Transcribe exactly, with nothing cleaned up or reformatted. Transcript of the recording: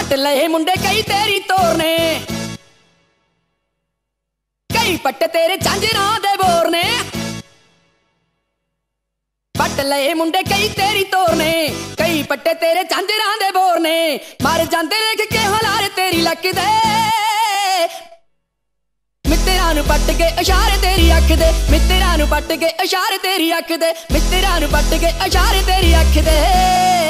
पट लए मुंडे कई तेरी तोरने, कई पट्टे तेरे झांजरां दे बोरने। पट लए मुंडे कई तेरी तोरने, कई पट्टे तेरे झांजरां दे बोरने। मर जांदे देख के हलारे तेरी लक दे, मित्तरां नूं पट के इशारे तेरी अख दे, मित्तरां नूं पट के इशारे तेरी अख दे, मित्तरां नूं पट के इशारे तेरी अख दे।